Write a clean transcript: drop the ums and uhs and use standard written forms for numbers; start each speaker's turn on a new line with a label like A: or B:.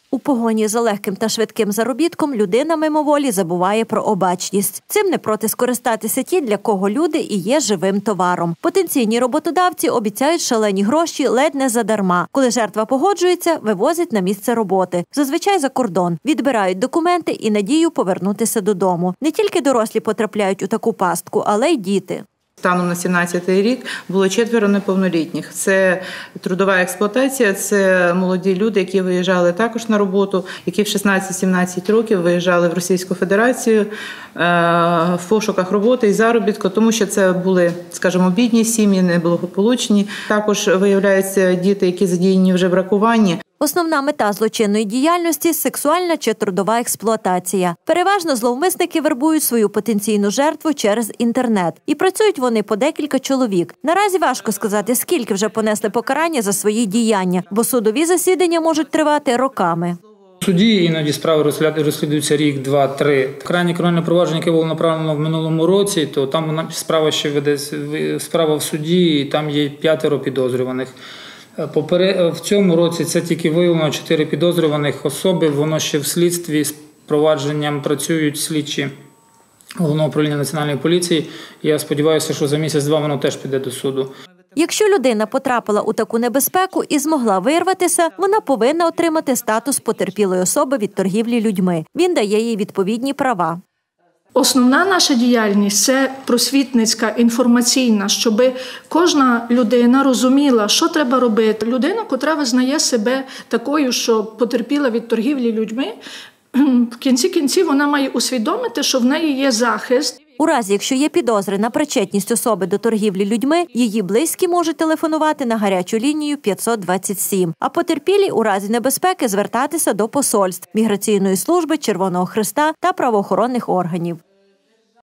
A: У погоні за легким та швидким заробітком людина мимоволі забуває про обачність. Цим не проти скористатися ті, для кого люди і є живим товаром. Потенційні роботодавці обіцяють шалені гроші ледь не задарма. Коли жертва погоджується, вивозять на місце роботи. Зазвичай за кордон. Відбирають документи і надію повернутися додому. Не тільки дорослі потрапляють у таку пастку, але й діти.
B: Станом на 17-й рік було 4 неповнолітніх. Це трудова експлуатація, це молоді люди, які виїжджали також на роботу, які в 16-17 років виїжджали в Російську Федерацію в пошуках роботи і заробітку, тому що це були, скажімо, бідні сім'ї, неблагополучні. Також виявляються діти, які задіяні вже в бракуванні.
A: Основна мета злочинної діяльності – сексуальна чи трудова експлуатація. Переважно зловмисники вербують свою потенційну жертву через інтернет. І працюють вони по декілька чоловік. Наразі важко сказати, скільки вже понесли покарання за свої діяння, бо судові засідання можуть тривати роками.
C: В суді іноді справи розслідуються рік, два, три. Крайнє кримінальне провадження, яке було направлено в минулому році, то там справа ще веде справа в суді, і там є 5 підозрюваних. В цьому році це тільки виявлено 4 підозрюваних особи, воно ще в слідстві з провадженням працюють слідчі Головного управління Національної поліції. Я сподіваюся, що за місяць-два воно теж піде до суду.
A: Якщо людина потрапила у таку небезпеку і змогла вирватися, вона повинна отримати статус потерпілої особи від торгівлі людьми. Він дає їй відповідні права.
D: Основна наша діяльність – це просвітницька, інформаційна, щоб кожна людина розуміла, що треба робити. Людина, котра визнає себе такою, що потерпіла від торгівлі людьми, в кінці кінців вона має усвідомити, що в неї є захист.
A: У разі, якщо є підозри на причетність особи до торгівлі людьми, її близькі можуть телефонувати на гарячу лінію 527. А потерпілі у разі небезпеки звертатися до посольств, міграційної служби, Червоного Хреста та правоохоронних органів.